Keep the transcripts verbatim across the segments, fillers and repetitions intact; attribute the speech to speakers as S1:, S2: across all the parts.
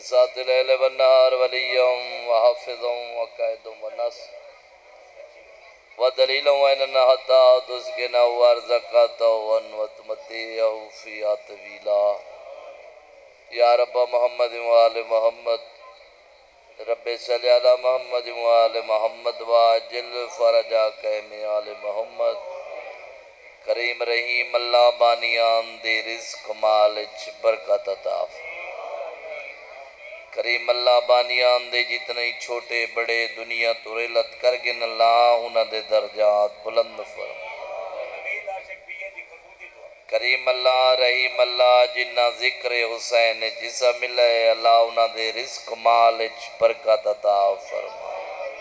S1: सातिल लैल वन्नहार वलिय्यम व हाफिज़म व कायदम व नस्र व दलीलम व इन्ना हत्ता तुस्किना व अर्ज़क़ता व नवतमतीहु फ़िया तवीला या रब्ब मोहम्मद व आले मोहम्मद रब्बे सल्लि अला मोहम्मद व आले मोहम्मद व अज्जिल फ़रजा क़ैम आले मोहम्मद करीम रहीम अल्लाह बानियान दे रिज़्क़ माल च बरकत अता करीम अल्लाह बानियान दे जितने ही छोटे बड़े दुनिया तो रेलत कर गिन अल्लाह उन्होंने दर्जात बुलंद फरमा करीम अल्लाह रहीम अल्लाह जिन्ना जिक्र हुसैन जिसा मिले अल्लाह उन्होंने रिज़्क़ माल च बरकत अता फरमा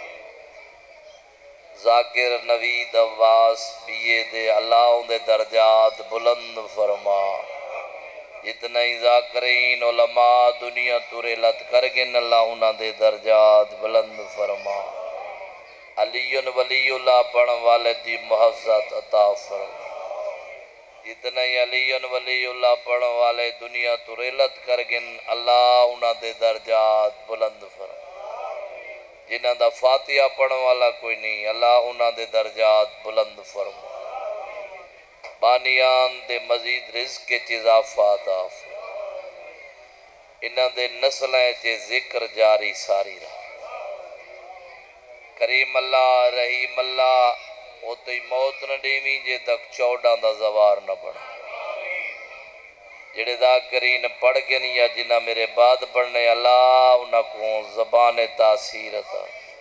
S1: जाकिर नवीद अब्बास बीए दे अल्लाह उन्हें दर्जात बुलंद फरमा जितना ही ज़ाकिरीन उलमा दुनिया तुरे लत कर गिन अल्लाह उन्हां दे दर्जात बुलंद फरमा अलीयुन वलीउल्लाह पढ़ वाले दी मुहफ़्फ़त अता फरमा जितना ही अलीयुन वलीउल्लाह पढ़ वाले दुनिया तुरे लत कर गिन अल्लाह उन्हां दे दर्जात बुलंद फरमा जिन्हां दा फातिहा पढ़ वाला कोई नहीं अल्लाह उन्हां दे दर्जात बुलंद फरमा बानियान दे मजीद रिज़्क़ च इज़ाफ़ा अता इन्हां दे नस्लें च ज़िक्र जारी सारी रहा करीम अल्लाह रहीम अल्लाह वो तो मौत न देवी जे तक चौड़ा दा ज़वार न बना जेड़े ज़ाकिरीन पढ़ गए नहीं या जिन्हें मेरे बाद पढ़ने अल्लाह उन्हां को ज़बान तासीर अता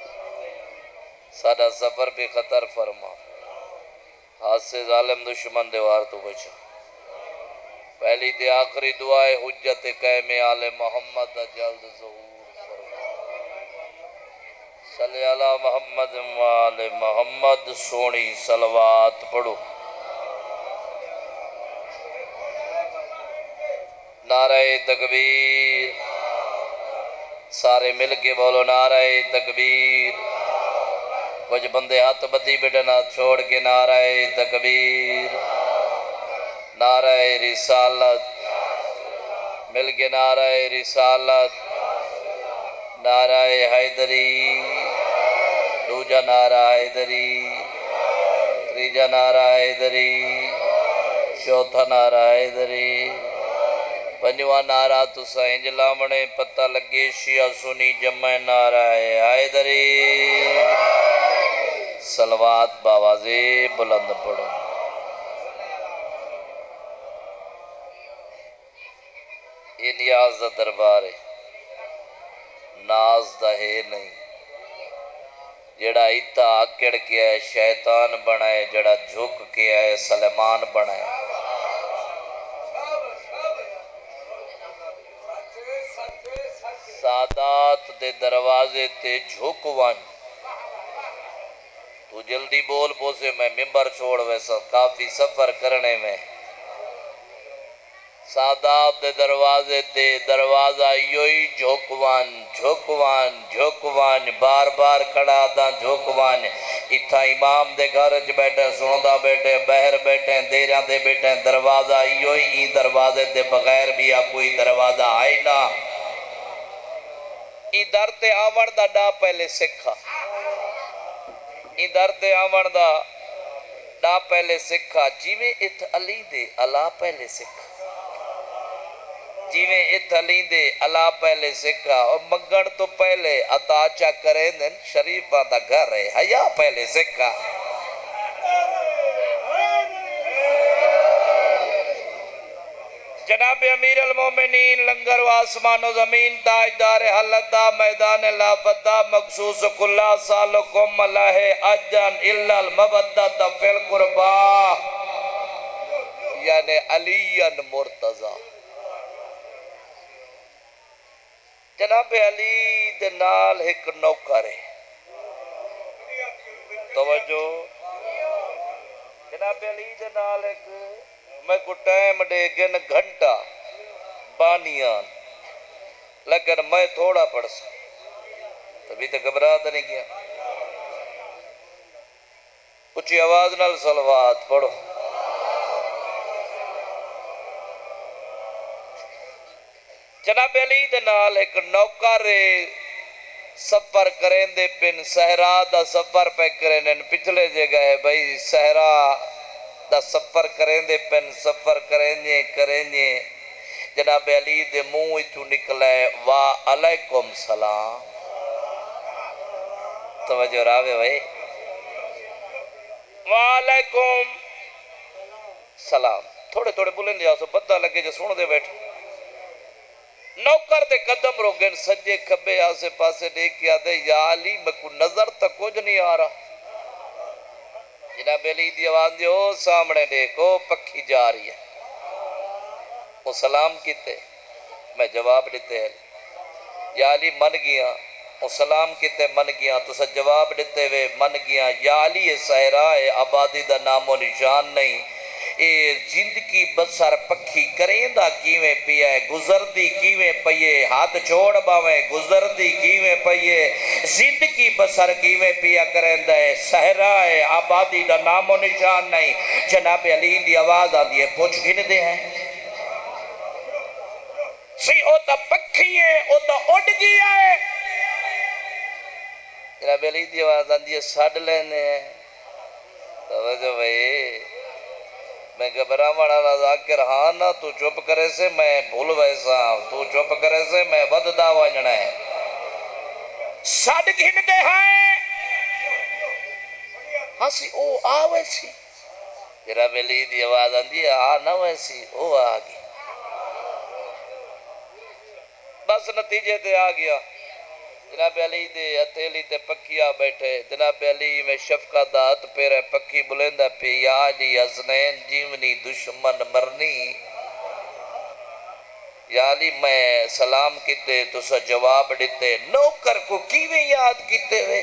S1: साडा सफ़र पे ख़तर फरमा हाथ से जालिम दुश्मन दीवार तो बचा पहली ते आखिरी दुआ है हुज्जत क़ैम आले मोहम्मद जल्द ज़हूर फरमा सल्ले अला मोहम्मद व आले मोहम्मद सोनी सलवात पढ़ो नारे तकबीर सारे मिल के बोलो नारे तकबीर कुछ बंदे हाथ बदी बेटे ना छोड़ के नाराए तकबीर नाराए रिसालत मिल के नाराए रिसालत नाराए हैदरी दूजा नारा हैदरी तीजा नारा हैदरी चौथा नारा हैदरी पंजवा नारा तुसा इंज लावणे पता लगे शिया सुनी जमै नाराए हैदरी सलवात बावाजे बुलंद पढ़ो ये नियाज दा दरबार है नाज दा है नहीं जड़ा इता आकड़ के है शैतान बनाए जड़ा झुक के है सलेमान बनाए सादात दे दरवाजे ते झुक वन तू जल्दी बोल पोसे मैं मिंबर छोड़ वैसा काफी सफर करने में सादात दे दरवाजे ते दरवाजा यो ही झोकवान झोकवान झोकवान बार बार खड़ा था झोकवान इथा इमाम दे घर च बैठे सुनदा बैठे बहर बैठे देरा दे बैठे दरवाजा यो ही दरवाजे ते बगैर भी आ कोई दरवाजा है ना इधर ते आवण दा डा पहले सिखा इधर ते आवण दा डा पहले सिखा जिवें इत अली दे अला पहले सिखा जिवें इत अली दे अला पहले सिखा और मंगण तो पहले अताचा करे दिन शरीफा दा घर है हया पहले सिखा जनाब अमीर अल मोमिनीन लंगर व आसमान व ज़मीन ताजदार हलता मैदान लापता मखसूस कुल्ला सालकुम लहे अजन इल्लल मवद्दत फिल कुर्बा यानी अलीयन मुर्तज़ा जनाब अली दे नाल एक नौकर है तवज्जो जनाब अली दे नाल एक मैं को टाइम दे गिन घंटा बानियान लेकिन मैं थोड़ा पढ़ सा तभी तो घबरा तो नहीं गया उच्ची आवाज नाल सलवात पढ़ो जनाब अली दे नाल एक नौकर सफर करें दे पिन सहरा दा सफर पे करें पिछले जगह भाई सहरा दा सफर करें दे पिन सफर करें करें जनाब अली दे मुंह इचू निकले वाह अलैकुम सलाम। तवज्जो रावे भाई वालेकुम सलाम थोड़े थोड़े बुलंद जाओ पता लगे जो सुन दे बैठे। नौकर दे कदम रोके सज्जे खब्बे आसे पासे देख के आदे या अली मैं को नजर तक कुछ नहीं आ रहा। जनाब अली दी आवाज दे ओ सामने देखो पक्षी जा रही है। वो सलाम किते मैं जवाब दिते या अली मन गया। वो सलाम किते मन गया तुसा जवाब दिते वे मन गया। या अली सहरा है आबादी दा नामो निशान नहीं। ये जिंदगी बसर पक्षी करेंदा किवें पिया है गुजरदी किवें पईए हाथ छोड़ बावे गुजरदी किवें पईए जिंदगी बसर किवें पिया करेंदा है सहरा है आबादी दा नामो निशान नहीं। जनाब अली दी आवाज आती है पूछ गिनदे हैं सी ओ ता पक्षी है ओ ता उड़ गया है। जनाब अली दी आवाज आती है साड लेने तवज्जो भाई मैं घबरावण वाला जाकिर हाँ ना तू चुप करे से मैं भूल वैसा तू चुप करे से मैं वधदा वजना है साड घिन दे हैं हसी ओ आ वैसी जरा बेली दी आवाज आंदी है आ ना वैसी ओ आ गई बस नतीजे ते आ गया। जनाब अली दे हथेली ते पक्किया बैठे जनाब अली में शफकत दा हथ पेरे पक्की बुलेंदा पे या अली हसनैन जीवनी दुश्मन मरनी। या अली मैं सलाम किते तुसा जवाब दिते नौकर को किवें याद किते वे।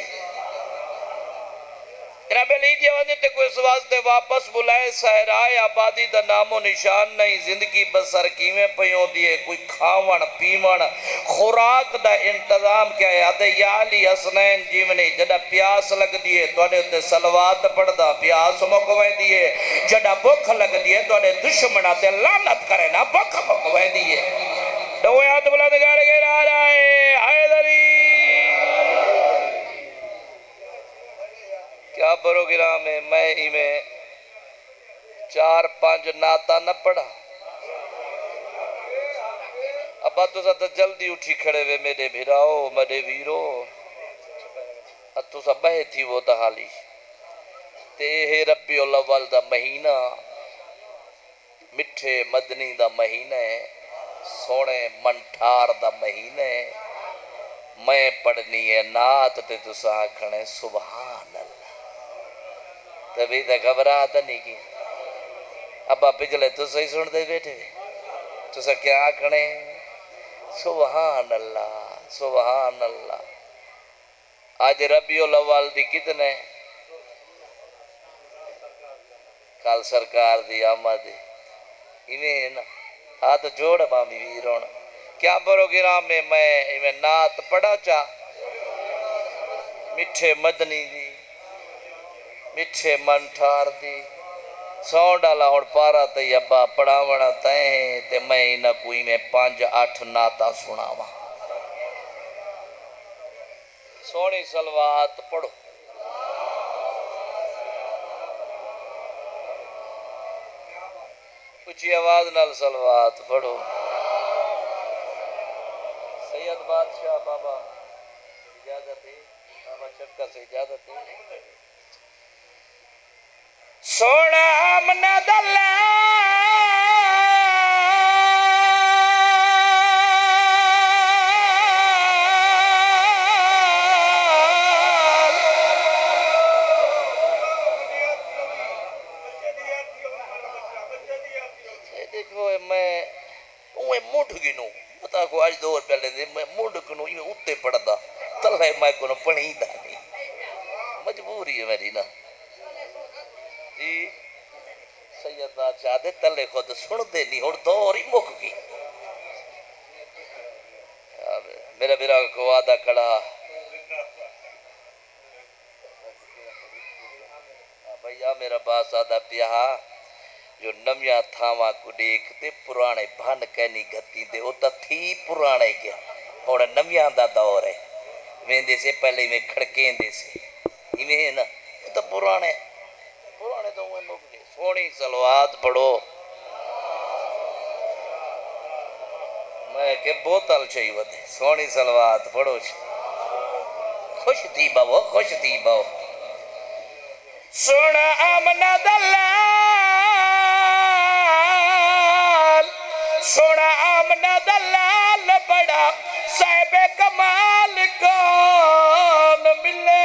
S1: जनाब अली दी आवाज़ ते कोई इस वास्ते वापस बुलाए सहराए आबादी दा नामो निशान नहीं। जिंदगी बसर किवें पई होंदी है कोई खावण पीवण खुराक दा इंतजाम क्या है आदे या अली हसनैन जीवनी जदा प्यास लगदी है तुहाडे उत्ते सलवात पढ़दा प्यास मुक वैंदी है जदा भुख लगदी है तुहाडे दुश्मनां ते लानत करे ना भुख मुक वैंदी है। दो हाथ बुलंद करके नारा हैदरी क्या प्रोग्राम है मैं इमें चार पांच नाता न पढ़ा अब तुसा तो जल्दी उठी खड़े वे मेरे भिराओ मेरे वीरो तुसा बहे थी वो तहाली ते हे रब्बिउल अव्वल दा महीना मिठे मदनी दा महीना है सोने मनठार दा महीना है मैं पढ़नी है नात ते तुसा आखने सुभान अल्लाह तभी तो घबराहट नहीं की अब पिछले तुस ही सुनते बैठे तुस क्या आखने सुभान अल्लाह सुभान अल्लाह। आज रबिउल अव्वल दी कितने कल सरकार दी आमद इवें ना हाथ जोड़ मामी वीरों क्या प्रोग्राम में मैं इवें नात पढ़ा चा मिठे मदनी दी मिठे मनठार दी सौ डाला हुण पारा ते अब्बा पढ़ावण तैं ते मैं इन कोई में पांच अठ नाता सुनावा सोनी सलवात पढ़ो ऊंची आवाज नाल सलवात पढ़ो। सैयद बादशाह बाबा इजाजत है बाबा चक्का से इजाजत है। सोना मना दल्ला देखो मैं उए मुठ गिनू पता को आज दो पहले दे मैं मुठ गिनू इवे उत्ते पड़दा तले मैं को पढ़ीदा नहीं मजबूरी है मेरी ना जी। सैयद बादशाह दे तले खुद सुनते नहीं हुण दौर ही मुक गई। मेरा मेरा को वादा खड़ा भैया मेरा बास आदा पिया जो नव्या थावा को देखते पुराने भन कहनी गति दे वो थी पुराने क्या हुण नव्या दा दौर है वेंदे से पहले में खड़केंदे से इवें ना तो पुराने पुराने तो वो मुक गए सोनी सलवात पढ़ो मैं के बोतल चाहिए वदे सोनी सलवात पढ़ो खुश थी बाबो खुश थी बाबो सोना आमना दलाल सोना आमना दलाल बड़ा साहिब कमाल कौन मिले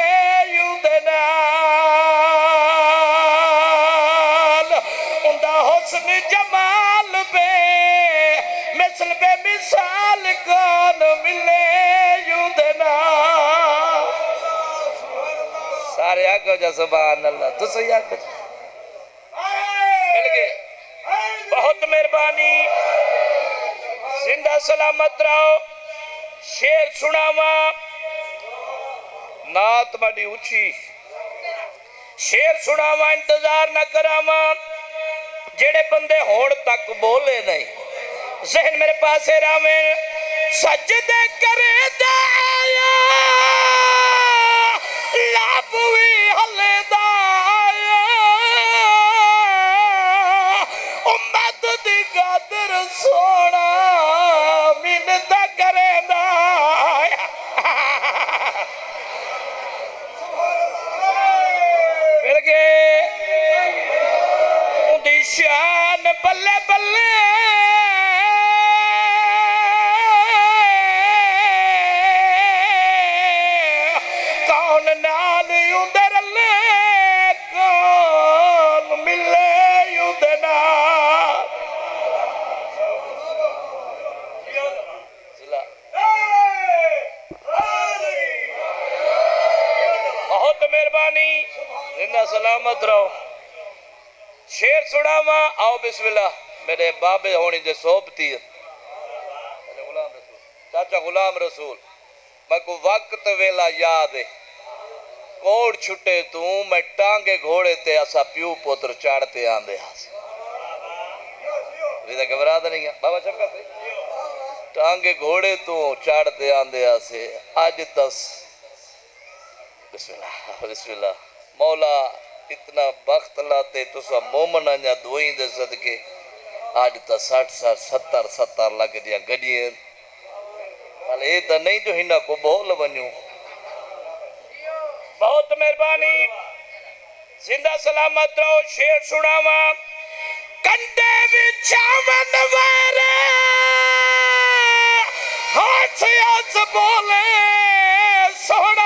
S1: युदनाल उंदा हुस्न जमाल बे मिसल बे मिसाल कौन मिले युदनाल सारे आको जा सुभान अल्लाह तो सही आको मिल गए बहुत मेहरबानी जिंदा सलामत रहो शेर सुनावा नात बड़ी ऊंची शेर सुनावा इंतजार न करावा जेड़े बंदे होड़ तक बोले नहीं जहन मेरे पास रावे सजदे करे दाया लाभवी हले दाया उम्मत दी गादर सोना मिन्नत करे दाया मिल गए उदी शान बल्ले बल्ले सलामत रहो शेर सुनावा आओ बिस्मिल्लाह मेरे बाबे होनी जे सोबती गुलाम रसूल चाचा गुलाम रसूल मैं को वक्त वेला याद है कोड़ छुटे तू मैं टांगे घोड़े ते असा प्यू पुत्र चाड़ते आंदे हास विदा घबरा नहीं गया बाबा चमका से टांगे घोड़े तू चाड़ते आंदे हासे आज तस बिस्मिल्लाह बिस्मिल्लाह मौला इतना वक्त लाते तुसा मोमन अजा दुई दे सदके आज तो साठ साठ सत्तर सत्तर लग दिया गड्डिए ये तो नहीं जो हिना को बोल बनू बहुत मेहरबानी जिंदा सलामत रहो शेर सुनावा कंडे विचावन वारे हाथ हाथ बोले सोना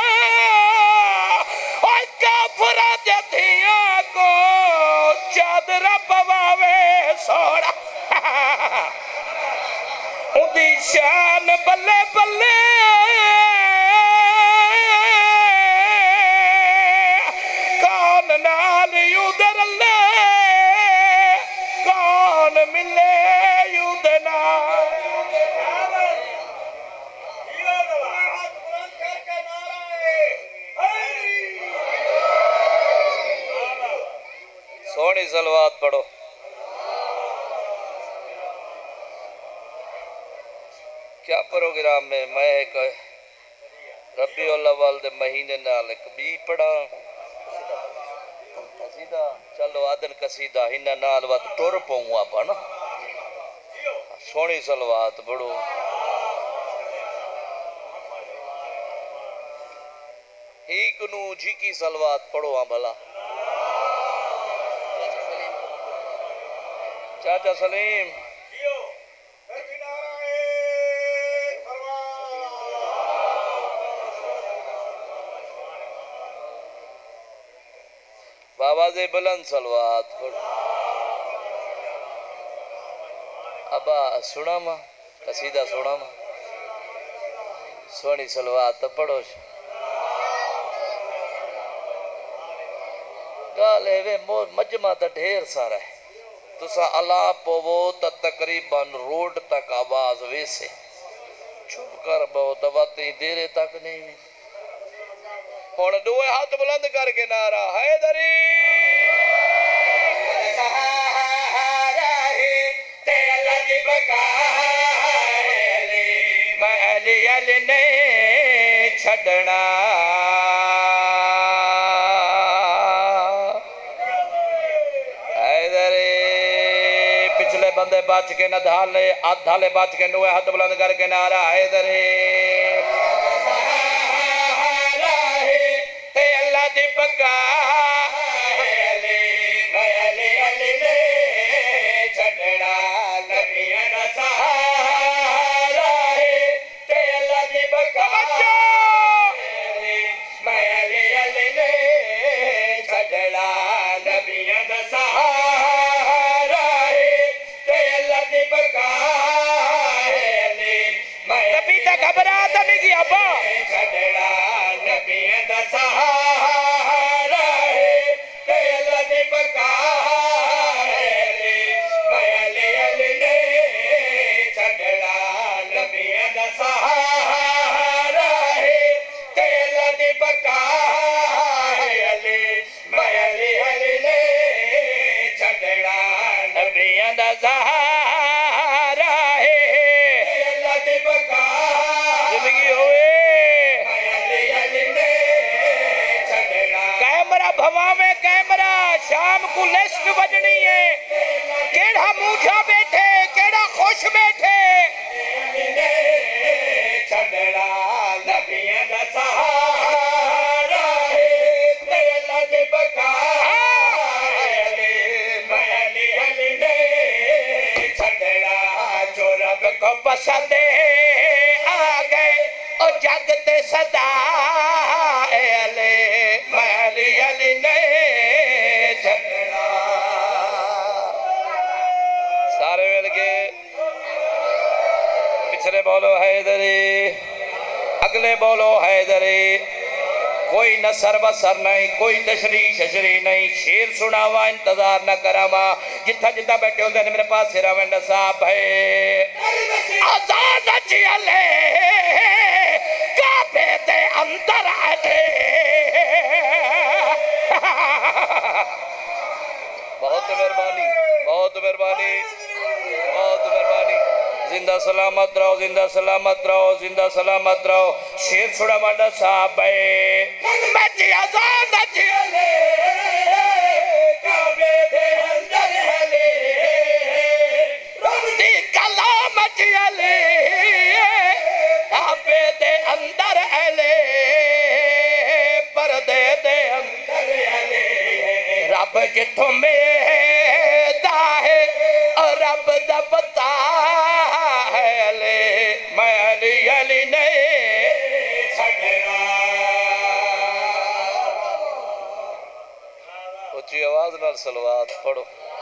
S1: को चादरा पवावे सोना उदी शान बल्ले बल्ले कौन नाल उधर ले कौन मिले युदना सोनी सलवात पढ़ो क्या प्रोग्राम में मैं एक रबीउल अव्वल दे महीने नाल एक बी पढ़ा कसीदा चलो आदन कसीदा हिना नाल वत टुर पऊं आपा ना सोनी सलवात पढ़ो एक नू जी की सलवात पढ़ो आ भला चाचा सलीम बाबा से बुलंद सलवात अबा सुना मा कसीदा सुना मा सोनी सलवात तो पढ़ो गाल है वे मजमा तो ढेर सारा है तुसा अला पोवो तो तकरीबन रोड तक आवाज वैसे चुप कर बहु तवाती देरे तक नहीं हुण दुए हाथ बुलंद करके नारा हैदरी दी बका मैं अली अली ने छड़ना पिछले बंदे बच के न धाले आधाले बच के नुए हाथ बुलंद करके नारा हैदरे ते अल्लाह दी बका शाम को लिस्ट बजनी है केड़ा मूठा बैठे केड़ा खुश बैठे छड़ड़ा नबियां दा सहारा है ते अल्लाह दे बका अली मैं अली अली ने छड़ड़ा जो रब को पसंद आ गए ओ जग ते सदा अली मैं अली अली ने सारे मिल के पिछले बोलो हैदरी अगले बोलो हैदरी कोई नसर बसर नहीं कोई तशरी शशरी नहीं शेर सुनावा इंतजार न करावा जिथा जिथा बैठे होंगे मेरे पास सिरावंड साहब है आजाद चले काबे दे अंदर आए बहुत मेहरबानी बहुत मेहरबानी बहुत मेहरबानी जिंदा सलामत रहो जिंदा सलामत रहो जिंदा सलामत रहो शेर छोड़ा मांडा साहब मैं जी आजाद चले काबे दे अंदर हले दी कलाम चले काबे दे अंदर हले पर्दे दे अंदर हले रब जिथों में है और रब दा पता है अले मैं अली अली नहीं छड़ना उच्ची आवाज नाल सलवात पढ़ो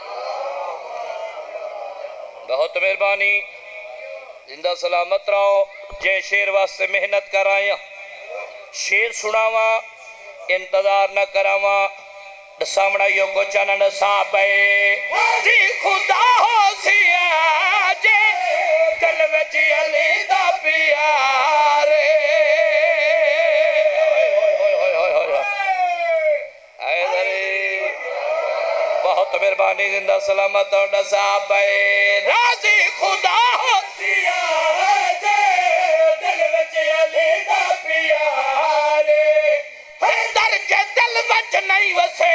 S1: बहुत मेहरबानी जिंदा सलामत रहो जे शेर वास्ते मेहनत कर आया शेर सुनावा इंतजार न करावा सामना यो को चनन साहब जी खुदा हो सिया जे दिल विच अली दा प्यार बहुत मेहरबानी जिंदा सलामत और साहब राजी खुदा हो सिया जे दिल विच अली दा प्यार दर्जे दिल विच नहीं वसे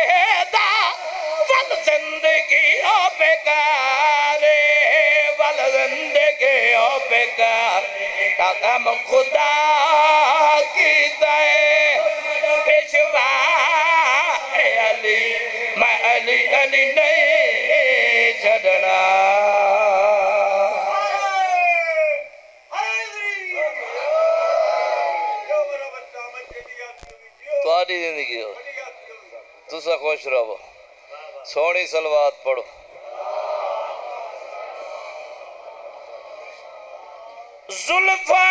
S1: जिंदगी ओ बेकार वल जिंदगी ओ बेकार कदम खुदा की दे पेशवा अली मैं अली अली नहीं छड़ना तुम्हारी जिंदगी हो तुसा खुश रहो सोनी सलवात पढ़ो जुल्फा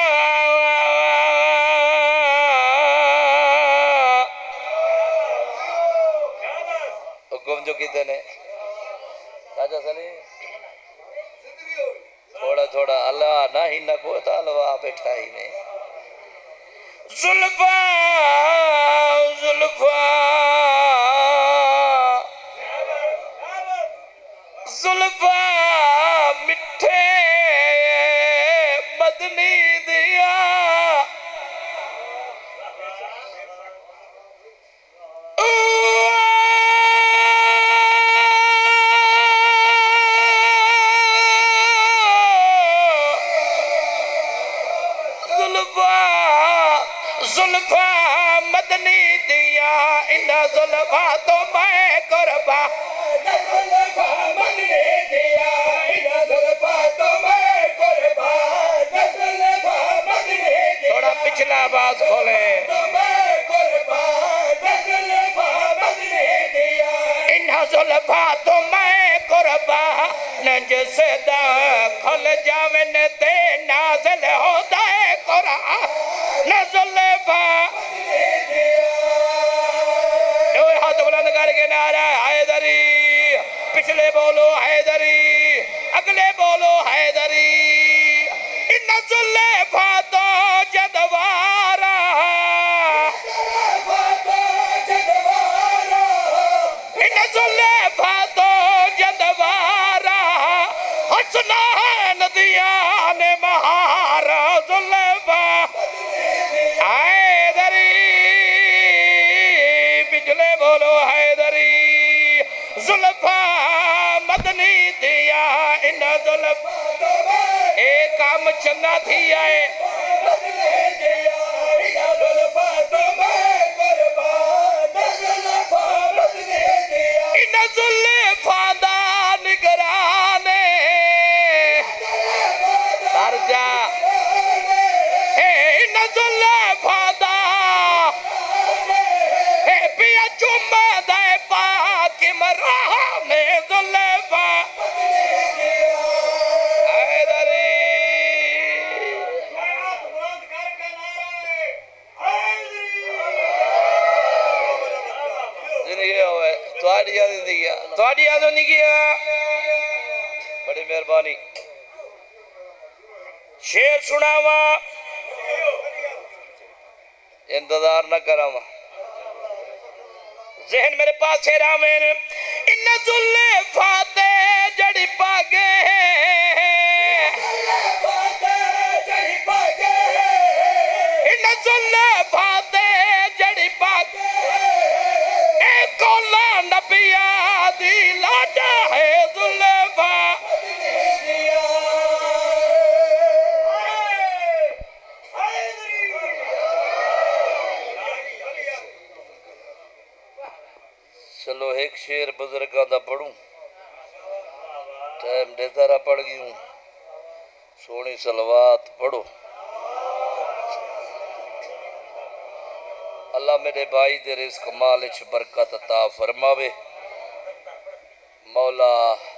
S1: हुक्म जो कितने ने ताजा सली थोड़ा थोड़ा अल्लाह ना ही ना को तालवा बैठा ही ने जुल्फा जुल्फा जुल्फा मिठ जुल्फा जुल्फा मदनी दिया इन जुल्फा तो मैं कुर्बा जुल्फा मदनी दिया इन जुल्फा तो मैं कुर्बा जुल्फा मदनी दिया थोड़ा पिछला आवाज खोले तो मैं कुर्बा जुल्फा मदनी दिया इन जुल्फा तो मैं कुर्बा न जिसे दखल जावे न ते नाज़िल होता है कुरान न जुल्फा दो हाथ बुलंद करके नारा हैदरी पिछले बोलो हैदरी अगले बोलो हैदरी इन जुल्फा तो जदवारा इन जुल्फा तो जदवारा हसनान दिया ने महारा जुल्फा हैदरी पिछले बोलो हैदरी जुल्फा मदनी दिया इन जुल्फा एक काम चंगा थी आए इन जुल्फा दा निगराने दर्जा इन जुल्फा दा पिया चुम्मा दे पाक इमरान जुल्फा हैदरी जिंदगी होवे तुम्हारी जिंदगी तुम्हारी जिंदगी बड़ी मेहरबानी शेर सुनावा इंतजार न करावा जहन मेरे पास है रामेन इन जुल्फा ते जड़ी पागे इन जुल्फा ते जड़ी पागे ए कोला नबिया दी लाजा है जुल्फा चलो एक शेर बुजुर्गों का पढ़ूं टाइम देता रहा पढ़ गई हूँ सोनी सलवात पढ़ो अल्लाह मेरे भाई दे रिज़्क़ माल च बरकत अता फरमावे मौला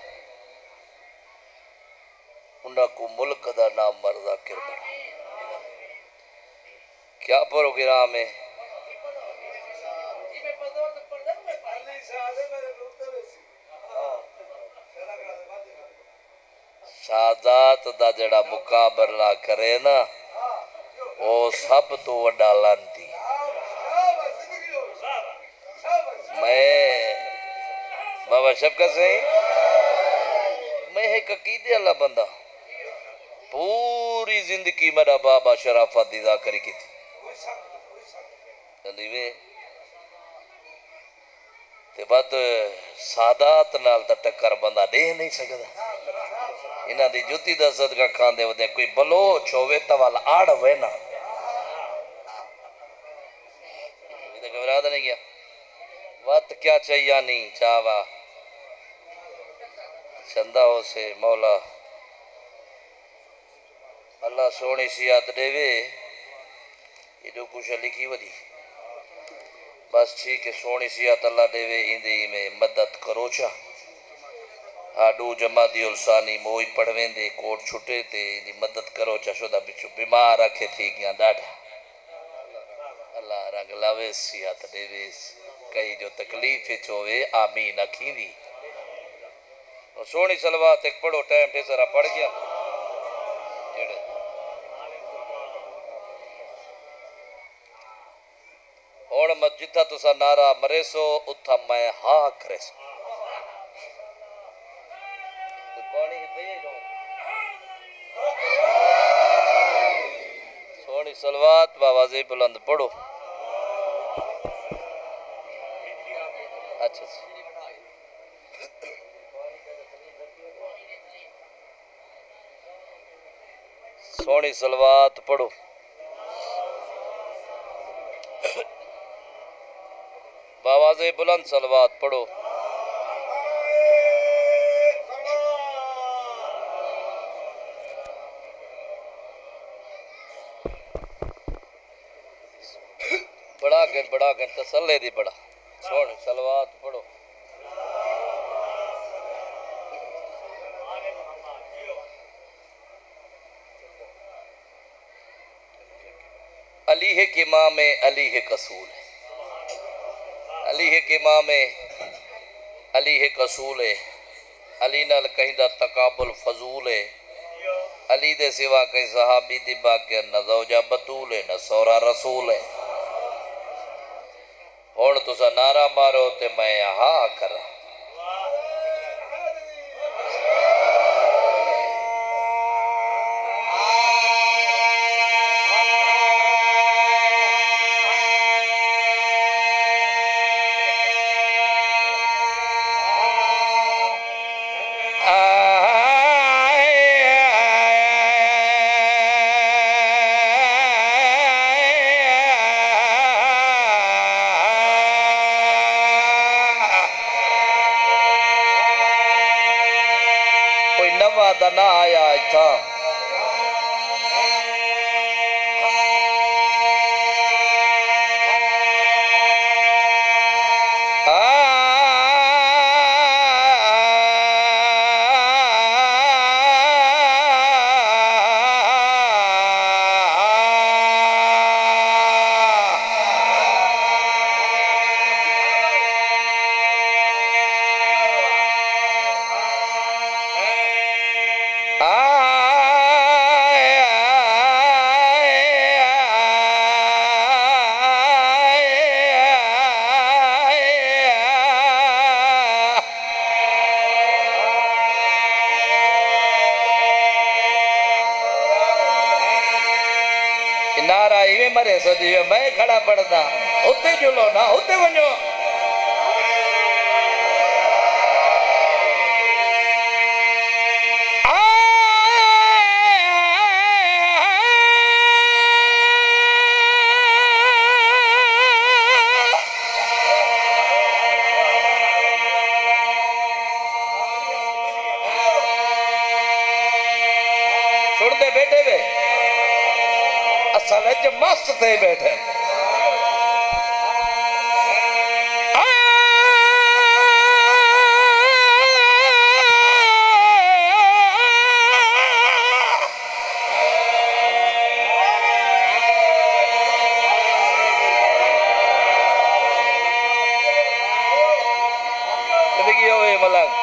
S1: उन्ना को मुल्क दा नाम मर्दा कर बना क्या प्रोग्राम है सादात दा जड़ा मुकाबला करे ना वो सब तो वड्डा लांती मैं बाबा शफकत सिंह मैं एक अकीदे वाला बंदा पूरी जिंदगी मेरा बाबा शराफत दी ज़ाकरी की थी ते बाद सादात नाल दा टक्कर बंदा दे नहीं सकदा इन्हां दी जुती दा सदका खांदे वदे कोई बलोच होवे तवल आड़ होवे ना इधर घबरादा नहीं गया वत क्या चाहिए नहीं चावा चंदा हो से मौला अल्लाह सोनी सियात देवे इदो कुछ लिखी वदी बस ठीक है सोनी सियात अल्लाह देवे इंदे में मदद करो चा हाडू जमाती उलसानी मोई पढ़वेंदे कोट छुटे ते दी मदद करो चा शुदा बिचू बीमार रखे थी गया डाढ़ा अल्लाह रंग लावे सियात देवे कई जो तकलीफ होवे आमीन अखींदी सोनी सलवात एक पढ़ो टाइम टे सारा पढ़ गया हुण मत जिथा तुसा नारा मरे सो उथा मैं हा करे सो पानी पे सोनी सलवात बावाज़े बुलंद पढ़ो अच्छा सोनी सलवात पढ़ो बावाज़े बुलंद सलवात पढ़ो। बड़ा कर बड़ा कर तसल्ले दी बड़ा सुन सलवात पढ़ो। अली है कि माँ में अली है कसूल है, अली है कि माँ में अली है कसूल है, अली नाल कहीं दा तकाबुल फजूल है, अली दे सिवा कहीं सहाबी दी बाके न ज़ौजा बतूल है न सौरा रसूल है। हुण तुसा नारा मारो ते मैं हा करा। ना आया था नारा इवे मरे सदी मैं खड़ा पड़ता उते जुलो ना उते वञो। सुन दे बेटे वे असल च मस्त थे बैठे। मलंग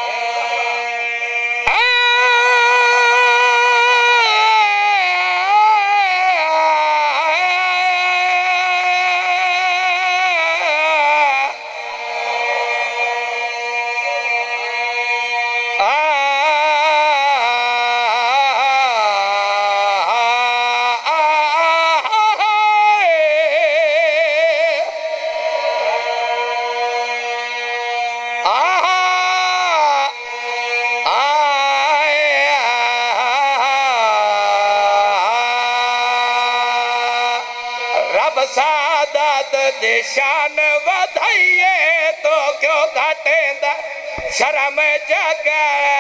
S1: सादात निशान वधाइए तो क्यों घटेंदा शर्म जग।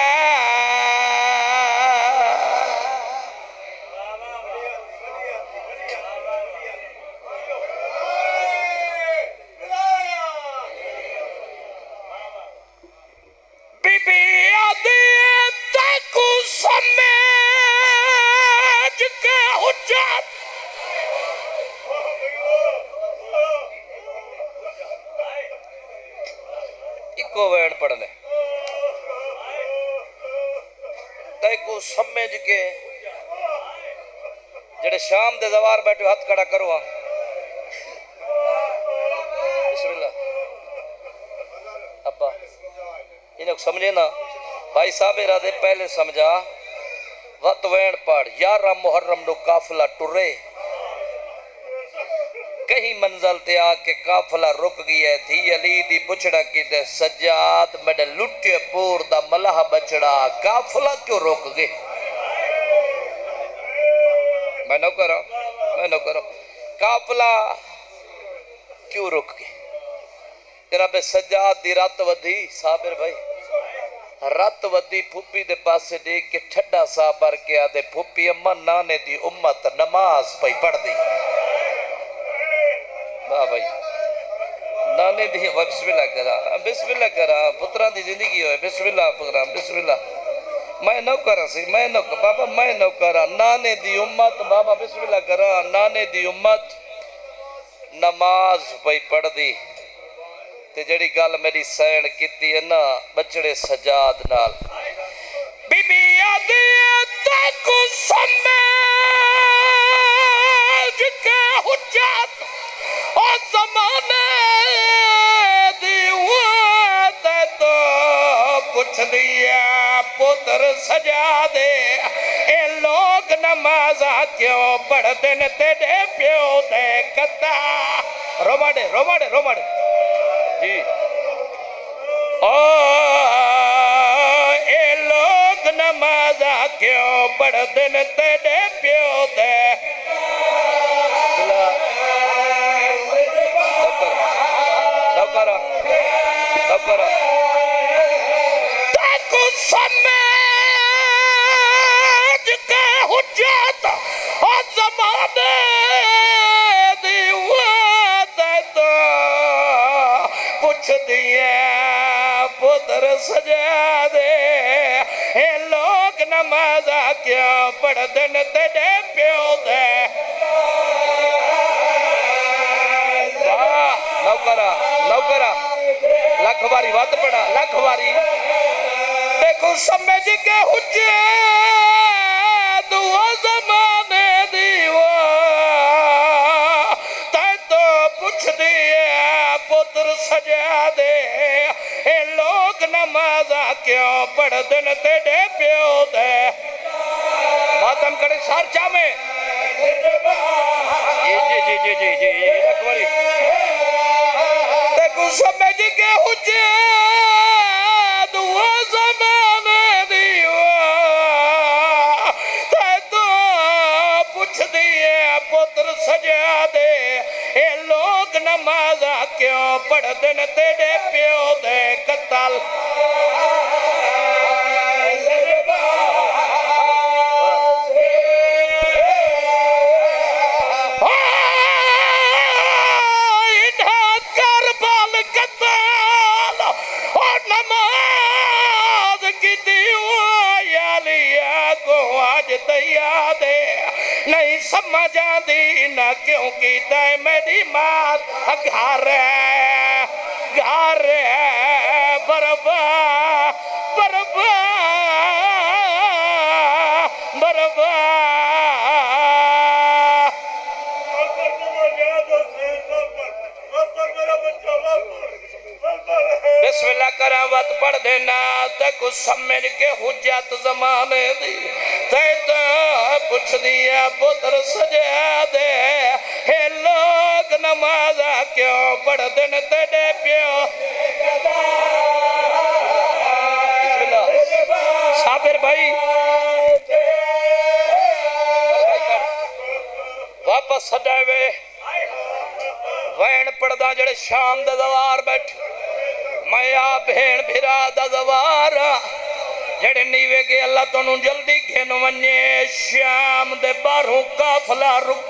S1: बीबी आदि तक समझ के हुज्जत इको वेड़ पढ़ने तैको समझ के जेड़े शाम दे जवार बैठे हाथ खड़ा करो। हाँ बिस्मिल्लाह अब्बा इन्हें समझे ना भाई साहब इरादे पहले समझा वत वेण पढ़ यारा मुहर्रम नो काफिला टुरे कहीं मंजिल ते आके काफिला रुक गया थी अली दी पुछड़ा किते सज्जाद मेरे लुटे पूर दा मलाह बचड़ा काफिला क्यों रुक गए। मैं न करो मैं न करो काफिला क्यों रुक गए। जनाब सज्जाद दी रत वधी साबिर भाई रत वधी फुप्पी दे पासे देख के ठड्डा सा भर के आदे फुप्पी अम्मा नाने दी उम्मत नमाज पई पढ़दी वाह भाई नाने दी बिस्मिल्लाह करा बिस्मिल्लाह करा पुत्रा दी जिंदगी होए बिस्मिल्लाह पुत्रा बिस्मिल्लाह मैं नौकर सी मैं नौकर बाबा मैं नौकर नाने दी उम्मत बाबा बिस्मिल्लाह करा नाने दी उम्मत नमाज पई पढ़दी ते जड़ी गल मेरी सैन कीती है ना बचड़े सजाद नाल बीबी आदि तक समझ के हुज्जत ओ ज़माने दी वात तो पुछ दिया पुत्र सजादे ए लोग नमाज़ा क्यों पढ़दे ने तेरे प्यो दे कता रोमाडे रोमाडे रोमाडे जी ओ ए लोग नमाज़ा क्यों पढ़दे ने तेरे प्यो दे नौकरा नौकरा ताकू समझ के हुज्जत और ज़माने दी वात तो पुछ दिया पुत्र सजादे ए लोग नमाज़ा क्यों पढ़दे ने तेरे प्यो दे नौकरा नौकरा लख बारी वत पड़ा लख बारी देखो समझ के हुज्जे दुआ ज़माने दीवा तै तो पुछ दिया पुत्र सजा दे ए लोग नमाज़ा क्यों पढ़दे ने तेरे प्यो दे मातम करे सार चामे जी जी जी जी जी जी लख बारी समझ के हुज्जे दुआ ज़माने दीवा तै तो पुछ दिए पुत्र सजा दे ए लोग नमाज़ा क्यों पढ़दे ने तेरे प्यो दे कतल नहीं समझ आती ना क्यों कीता मेरी मात घर घर बरबा बरबा बरबा बिस्मिल्लाह करा वत पढ़ देना तक समझ के हुज्जत ज़माने दी तै तो पुछ दिया पुत्र सजा दे हे लोग नमाज़ा क्यों पढ़दे ने तेरे प्यो साबिर भाई वापस सजावे वैन पढ़दा जड़े शाम दा दवार बैठ मैं आ भेण भिरा दा दवार जड़े नीवे के अल्लाह तोनू जल्दी घेन वने शाम दे बाहरों काफला रुक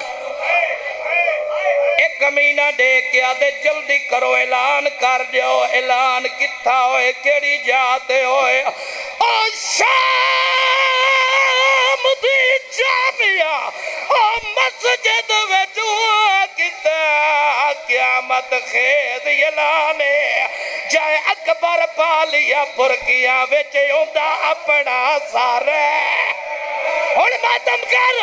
S1: एक कमीना दे के आदे जल्दी करो ऐलान कर दियो ऐलान किथा होए केड़ी जाते होए ओ शाम दी जामिया ओ मस्जिद विच किता क़यामत खेद ऐलान जाए अकबर पालिया पुरकिया विच उंदा अपना सारे हुण मातम कर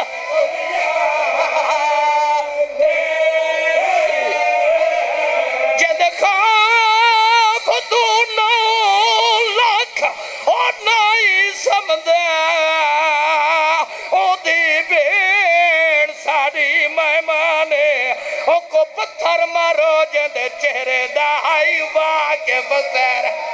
S1: जद खौफ तू नौ लख और नहीं समझे ओदी भेड़ साड़ी मेहमाने ओ को पत्थर मारो जद चेहरे दा आई वाह के बसर